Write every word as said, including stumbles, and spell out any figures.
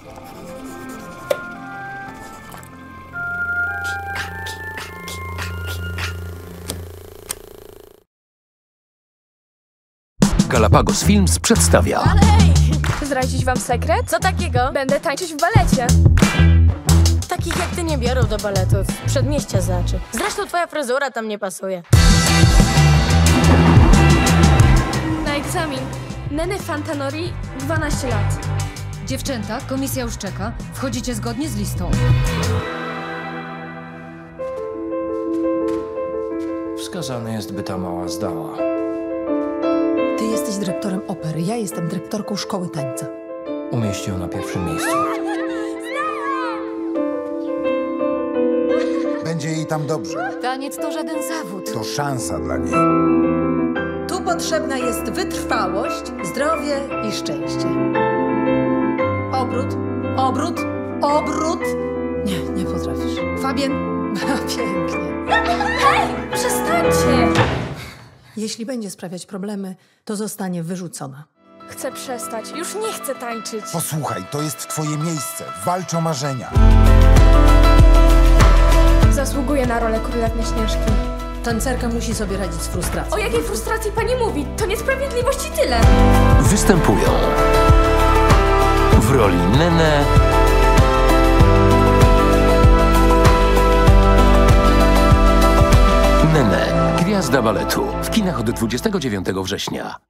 Galapagos Films przedstawia. Zdradzić wam sekret? Co takiego? Będę tańczyć w balecie. Takich jak ty nie biorą do baletu. Z przedmieścia znaczy. Zresztą twoja fryzura tam nie pasuje. Na egzamin. Nene Fantanori, dwanaście lat. Dziewczęta, komisja już czeka. Wchodzicie zgodnie z listą. Wskazane jest, by ta mała zdała. Ty jesteś dyrektorem opery, ja jestem dyrektorką szkoły tańca. Umieści ją na pierwszym miejscu. Będzie jej tam dobrze. Taniec to żaden zawód. To szansa dla niej. Tu potrzebna jest wytrwałość, zdrowie i szczęście. Obrót, obrót, obrót. Nie, nie potrafisz. Fabien, pięknie. Przestańcie! Jeśli będzie sprawiać problemy, to zostanie wyrzucona. Chcę przestać. Już nie chcę tańczyć. Posłuchaj, to jest twoje miejsce. Walcz o marzenia. Zasługuję na rolę królewnej Śnieżki. Tancerka musi sobie radzić z frustracją. O jakiej frustracji pani mówi? To niesprawiedliwość i tyle. Występują w roli Nene, Nene, gwiazda baletu, w kinach od dwudziestego dziewiątego września.